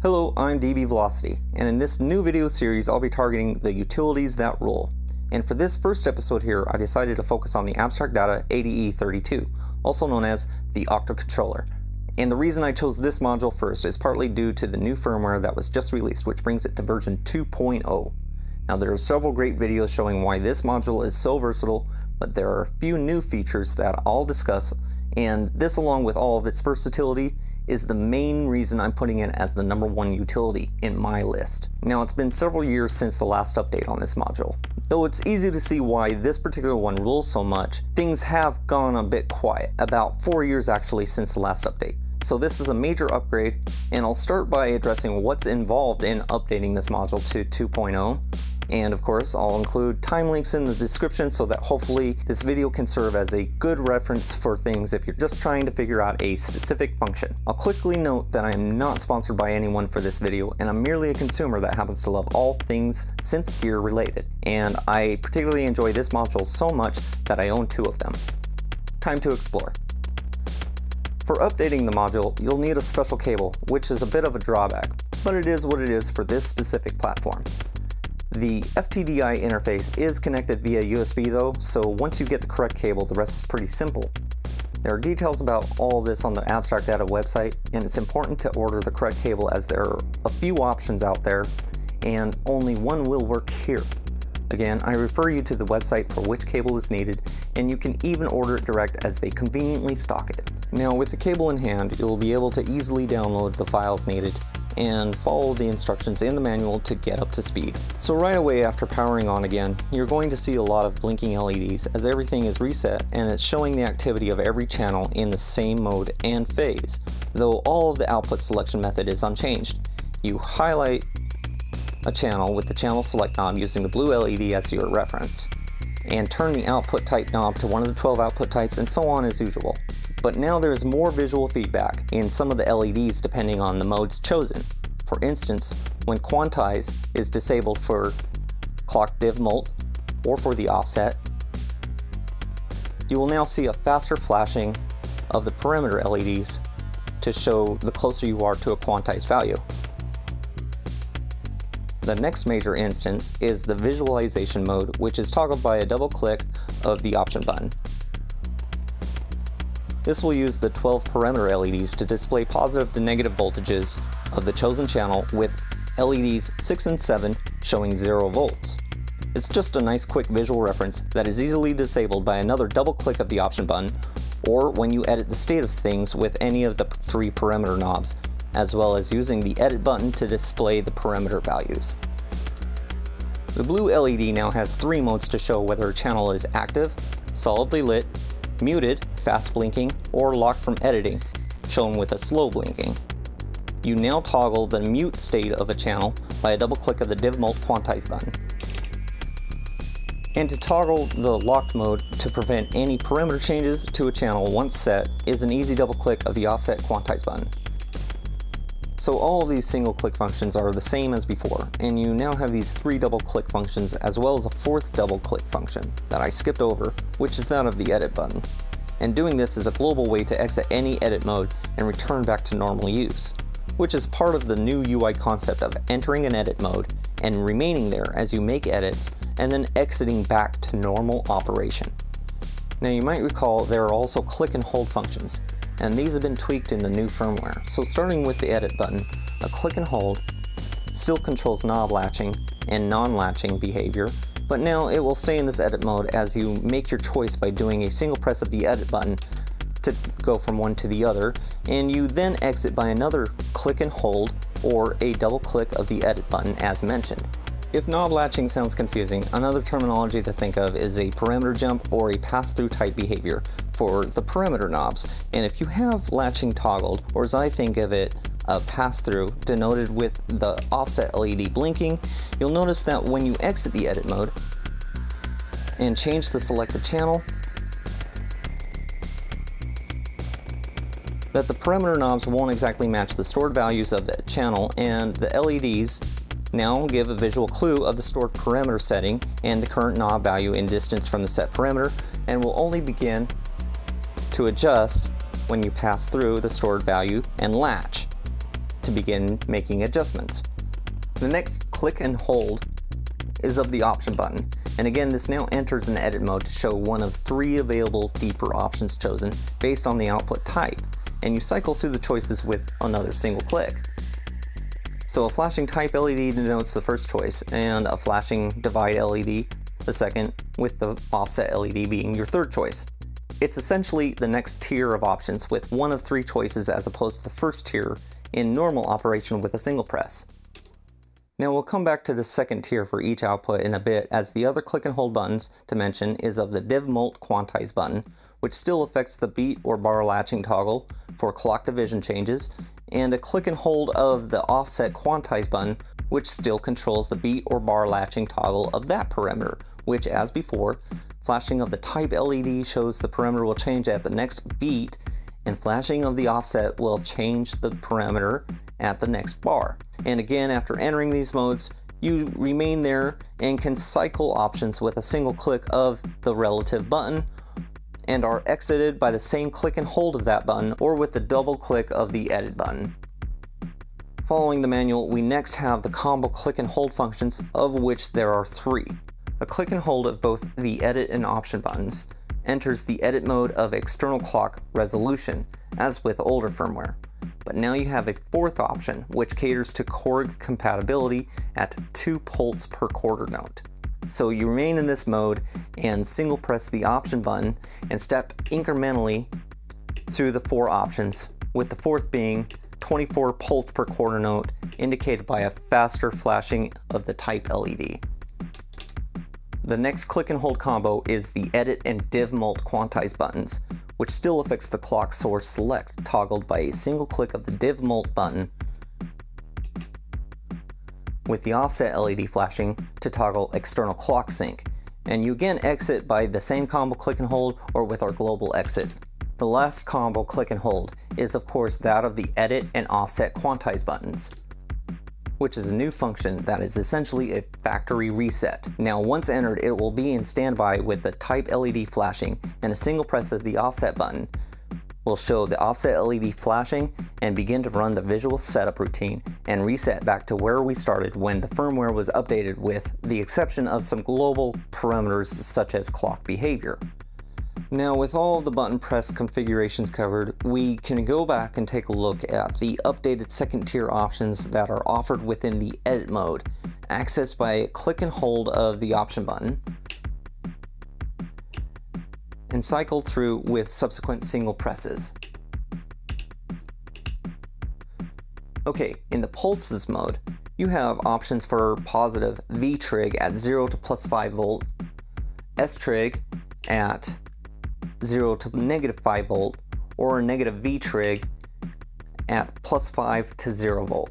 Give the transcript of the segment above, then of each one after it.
Hello, I'm DB Velocity, and in this new video series I'll be targeting the utilities that rule. And for this first episode here, I decided to focus on the Abstract Data ADE32, also known as the Octocontroller. And the reason I chose this module first is partly due to the new firmware that was just released, which brings it to version 2.0. Now there are several great videos showing why this module is so versatile, but there are a few new features that I'll discuss, and this, along with all of its versatility, is the main reason I'm putting it as the #1 utility in my list. Now it's been several years since the last update on this module. Though it's easy to see why this particular one rules so much, things have gone a bit quiet, about 4 years actually since the last update. So this is a major upgrade, and I'll start by addressing what's involved in updating this module to 2.0. And of course, I'll include time links in the description so that hopefully this video can serve as a good reference for things if you're just trying to figure out a specific function. I'll quickly note that I am not sponsored by anyone for this video, and I'm merely a consumer that happens to love all things synth gear related. And I particularly enjoy this module so much that I own 2 of them. Time to explore. For updating the module, you'll need a special cable, which is a bit of a drawback, but it is what it is for this specific platform. The FTDI interface is connected via USB though, so once you get the correct cable, the rest is pretty simple. There are details about all this on the Abstract Data website, and it's important to order the correct cable as there are a few options out there, and only one will work here. Again, I refer you to the website for which cable is needed, and you can even order it direct as they conveniently stock it. Now with the cable in hand, you'll be able to easily download the files needed and follow the instructions in the manual to get up to speed. So right away after powering on again, you're going to see a lot of blinking LEDs as everything is reset and it's showing the activity of every channel in the same mode and phase, though all of the output selection method is unchanged. You highlight a channel with the channel select knob using the blue LED as your reference, and turn the output type knob to one of the 12 output types, and so on as usual. But now there is more visual feedback in some of the LEDs depending on the modes chosen. For instance, when quantize is disabled for clock div mult or for the offset, you will now see a faster flashing of the perimeter LEDs to show the closer you are to a quantized value. The next major instance is the visualization mode, which is toggled by a double click of the option button. This will use the 12 perimeter LEDs to display positive to negative voltages of the chosen channel, with LEDs 6 and 7 showing 0 volts. It's just a nice quick visual reference that is easily disabled by another double click of the option button, or when you edit the state of things with any of the 3 perimeter knobs, as well as using the edit button to display the perimeter values. The blue LED now has 3 modes to show whether a channel is active, solidly lit, muted, fast blinking, or locked from editing, shown with a slow blinking. You now toggle the mute state of a channel by a double click of the div mult quantize button. And to toggle the locked mode to prevent any perimeter changes to a channel once set is an easy double click of the offset quantize button. So all of these single click functions are the same as before, and you now have these 3 double click functions as well as a 4th double click function that I skipped over, which is that of the edit button. And doing this is a global way to exit any edit mode and return back to normal use, which is part of the new UI concept of entering an edit mode and remaining there as you make edits and then exiting back to normal operation. Now you might recall there are also click and hold functions, and these have been tweaked in the new firmware. So starting with the edit button, a click and hold still controls knob latching and non-latching behavior, but now it will stay in this edit mode as you make your choice by doing a single press of the edit button to go from one to the other, and you then exit by another click and hold or a double click of the edit button as mentioned. If knob latching sounds confusing, another terminology to think of is a perimeter jump or a pass-through type behavior for the perimeter knobs. And if you have latching toggled, or as I think of it, a pass-through denoted with the offset LED blinking, you'll notice that when you exit the edit mode and change the selected channel, that the perimeter knobs won't exactly match the stored values of the channel, and the LEDs now give a visual clue of the stored perimeter setting and the current knob value in distance from the set perimeter, and will only begin to adjust when you pass through the stored value and latch. to begin making adjustments. The next click and hold is of the option button, and again this now enters an edit mode to show one of 3 available deeper options chosen based on the output type, and you cycle through the choices with another single click. So a flashing type LED denotes the first choice, and a flashing divide LED the second, with the offset LED being your third choice. It's essentially the next tier of options with one of 3 choices as opposed to the first tier in normal operation with a single press. Now we'll come back to the second tier for each output in a bit, as the other click and hold buttons to mention is of the div mult quantize button, which still affects the beat or bar latching toggle for clock division changes, and a click and hold of the offset quantize button, which still controls the beat or bar latching toggle of that parameter, which, as before, flashing of the type LED shows the parameter will change at the next beat, and flashing of the offset will change the parameter at the next bar. And again, after entering these modes, you remain there and can cycle options with a single click of the relative button, and are exited by the same click and hold of that button or with the double click of the edit button. Following the manual, we next have the combo click and hold functions, of which there are 3. A click and hold of both the edit and option buttons enters the edit mode of external clock resolution, as with older firmware. But now you have a 4th option, which caters to Korg compatibility at 2 pulse per quarter note. So you remain in this mode and single press the option button and step incrementally through the 4 options, with the 4th being 24 pulse per quarter note, indicated by a faster flashing of the type LED. The next click and hold combo is the edit and div mult quantize buttons, which still affects the clock source select, toggled by a single click of the div mult button, with the offset LED flashing to toggle external clock sync, and you again exit by the same combo click and hold or with our global exit. The last combo click and hold is of course that of the edit and offset quantize buttons, which is a new function that is essentially a factory reset. Now once entered, it will be in standby with the type LED flashing, and a single press of the offset button will show the offset LED flashing and begin to run the visual setup routine and reset back to where we started when the firmware was updated, with the exception of some global parameters such as clock behavior. Now with all of the button press configurations covered, we can go back and take a look at the updated second tier options that are offered within the edit mode, accessed by a click and hold of the option button, and cycled through with subsequent single presses. Okay, in the pulses mode, you have options for positive V-trig at 0 to plus 5 volt, S-trig at 0 to negative 5 volt, or a negative V-trig at plus 5 to 0 volt.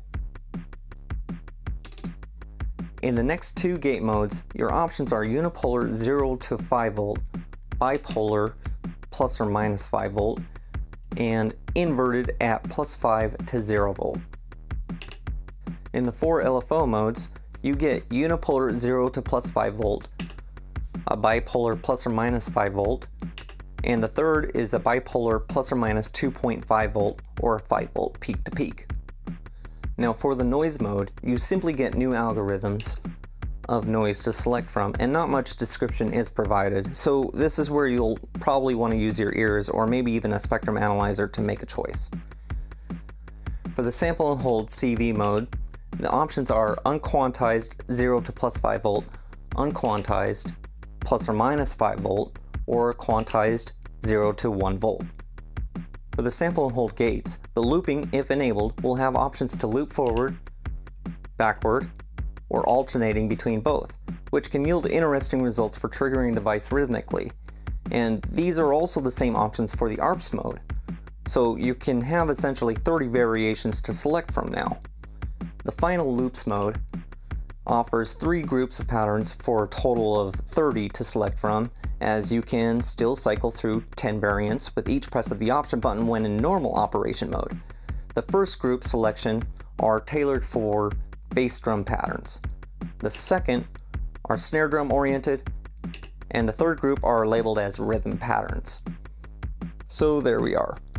In the next 2 gate modes, your options are unipolar 0 to 5 volt, bipolar plus or minus 5 volt, and inverted at plus 5 to 0 volt. In the 4 LFO modes, you get unipolar 0 to plus 5 volt, a bipolar plus or minus 5 volt, and the third is a bipolar plus or minus 2.5 volt or 5 volt peak to peak. Now for the noise mode, you simply get new algorithms of noise to select from, and not much description is provided, so this is where you'll probably want to use your ears or maybe even a spectrum analyzer to make a choice. For the sample and hold CV mode, the options are unquantized 0 to plus 5 volt, unquantized plus or minus 5 volt, or quantized 0 to 1 volt. For the sample and hold gates, the looping, if enabled, will have options to loop forward, backward, or alternating between both, which can yield interesting results for triggering the device rhythmically. And these are also the same options for the ARPS mode, so you can have essentially 30 variations to select from now. The final loops mode offers 3 groups of patterns for a total of 30 to select from, as you can still cycle through 10 variants with each press of the option button when in normal operation mode. The first group selection are tailored for bass drum patterns. The second are snare drum oriented, and the third group are labeled as rhythm patterns. So there we are.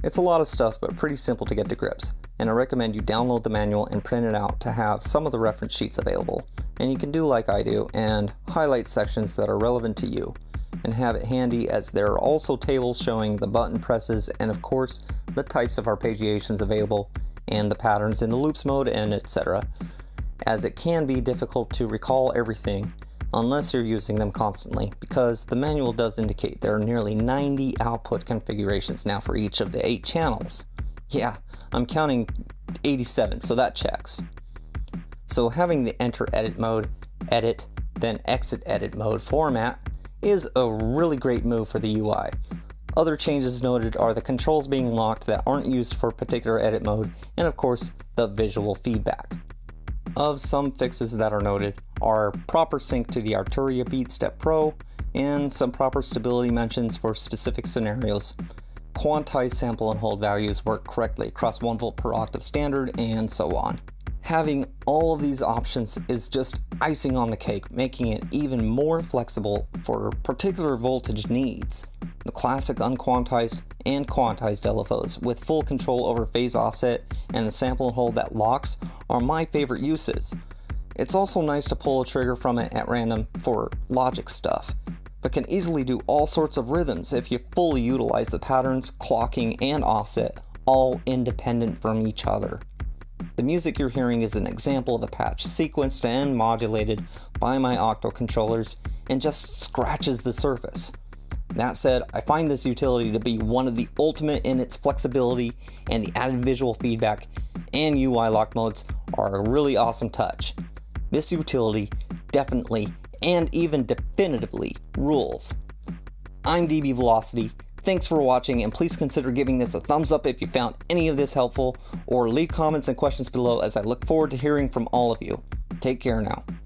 It's a lot of stuff, but pretty simple to get to grips, and I recommend you download the manual and print it out to have some of the reference sheets available. And you can do like I do and highlight sections that are relevant to you, and have it handy, as there are also tables showing the button presses and of course the types of arpeggiations available and the patterns in the loops mode and etc., as it can be difficult to recall everything unless you're using them constantly, because the manual does indicate there are nearly 90 output configurations now for each of the 8 channels. Yeah, I'm counting 87, so that checks. So having the enter edit mode, edit, then exit edit mode format is a really great move for the UI. Other changes noted are the controls being locked that aren't used for particular edit mode, and of course the visual feedback. Of some fixes that are noted are proper sync to the Arturia BeatStep Pro, and some proper stability mentions for specific scenarios. Quantized sample and hold values work correctly across 1 volt per octave standard, and so on. Having all of these options is just icing on the cake, making it even more flexible for particular voltage needs. The classic unquantized and quantized LFOs with full control over phase offset and the sample and hold that locks are my favorite uses. It's also nice to pull a trigger from it at random for logic stuff, but can easily do all sorts of rhythms if you fully utilize the patterns, clocking, and offset, all independent from each other. The music you're hearing is an example of a patch sequenced and modulated by my Octocontrollers and just scratches the surface. That said, I find this utility to be one of the ultimate in its flexibility, and the added visual feedback and UI lock modes are a really awesome touch. This utility definitely and even definitively rules. I'm DB Velocity. Thanks for watching, and please consider giving this a thumbs up if you found any of this helpful, or leave comments and questions below, as I look forward to hearing from all of you. Take care now.